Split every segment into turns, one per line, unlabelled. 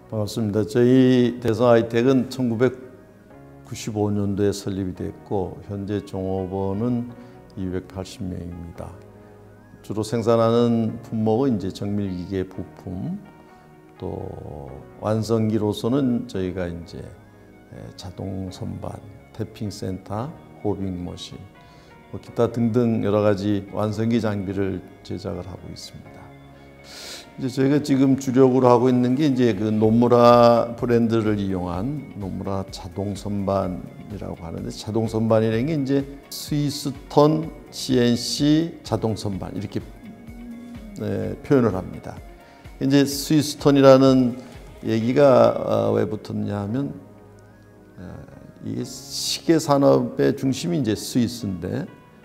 반갑습니다. 저희 대성 하이텍은 1995년도에 설립이 됐고 현재 종업원은 280명입니다. 주로 생산하는 품목은 이제 정밀기계 부품, 또 완성기로서는 저희가 이제 자동 선반, 태핑 센터, 호빙 머신, 기타 등등 여러 가지 완성기 장비를 제작을 하고 있습니다. 이제 저희가 지금 주력으로 하고 있는 게 이제 그 노무라 브랜드를 이용한 노무라 자동 선반이라고 하는데, 자동 선반이라는 게 이제 스위스톤 CNC 자동 선반 이렇게 표현을 합니다. 이제 스위스톤이라는 얘기가 왜 붙었냐 하면 이게 시계 산업의 중심이 이제 스위스인데,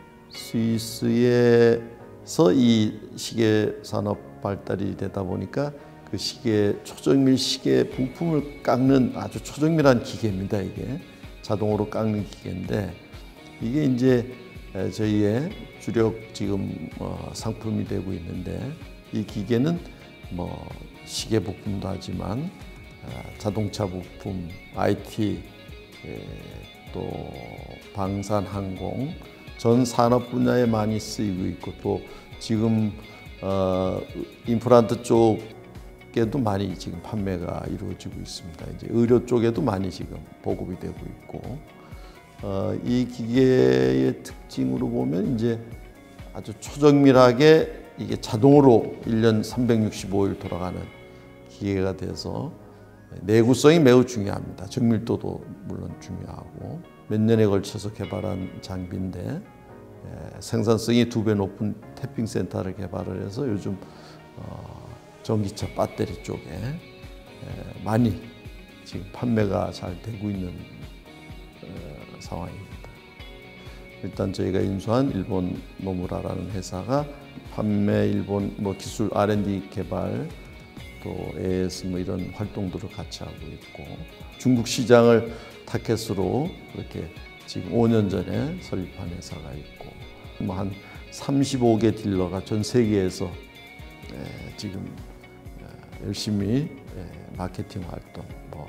스위스에서 이 시계 산업 발달이 되다 보니까 그 시계, 초정밀 시계 부품을 깎는 아주 초정밀한 기계입니다. 이게 자동으로 깎는 기계인데, 이게 이제 저희의 주력 지금 상품이 되고 있는데, 이 기계는 뭐 시계 부품도 하지만 자동차 부품, IT, 또 방산, 항공, 전 산업 분야에 많이 쓰이고 있고, 또 지금 임플란트 쪽에도 많이 지금 판매가 이루어지고 있습니다. 이제 의료 쪽에도 많이 지금 보급이 되고 있고, 이 기계의 특징으로 보면 이제 아주 초정밀하게 이게 자동으로 1년 365일 돌아가는 기계가 돼서 내구성이 매우 중요합니다. 정밀도도 물론 중요하고, 몇 년에 걸쳐서 개발한 장비인데 생산성이 2배 높은 태핑 센터를 개발을 해서 요즘 전기차 배터리 쪽에 많이 지금 판매가 잘 되고 있는 상황입니다. 일단 저희가 인수한 일본 노무라라는 회사가 판매, 일본 기술 R&D 개발, 또 AS 이런 활동들을 같이 하고 있고, 중국 시장을 타켓으로 이렇게 지금 5년 전에 설립한 회사가 있고, 한 35개 딜러가 전 세계에서 지금 열심히 마케팅 활동,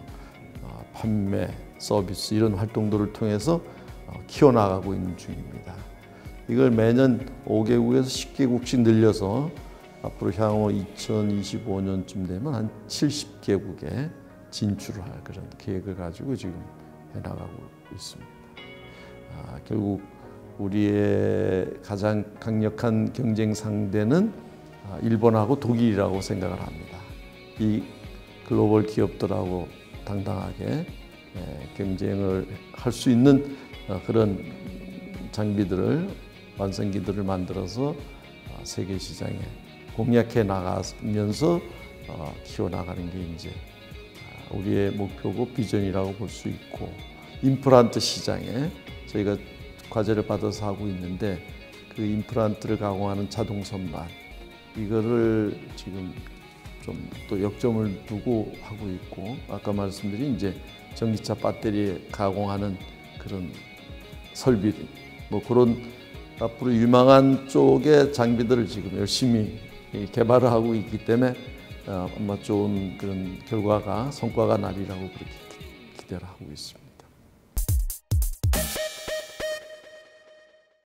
판매, 서비스 이런 활동들을 통해서 키워나가고 있는 중입니다. 이걸 매년 5개국에서 10개국씩 늘려서 앞으로 향후 2025년쯤 되면 한 70개국에 진출을 할 그런 계획을 가지고 지금 해나가고 있습니다. 결국 우리의 가장 강력한 경쟁 상대는 일본하고 독일이라고 생각을 합니다. 이 글로벌 기업들하고 당당하게 경쟁을 할 수 있는 그런 장비들을, 완성기들을 만들어서 세계 시장에 공략해 나가면서 키워나가는 게 이제 우리의 목표고 비전이라고 볼 수 있고, 임플란트 시장에 저희가 과제를 받아서 하고 있는데, 그 임플란트를 가공하는 자동 선반, 이거를 지금 좀 또 역점을 두고 하고 있고, 아까 말씀드린 이제 전기차 배터리 가공하는 그런 설비, 그런 앞으로 유망한 쪽의 장비들을 지금 열심히 개발을 하고 있기 때문에 아마 좋은 그런 성과가 나리라고 그렇게 기대를 하고 있습니다.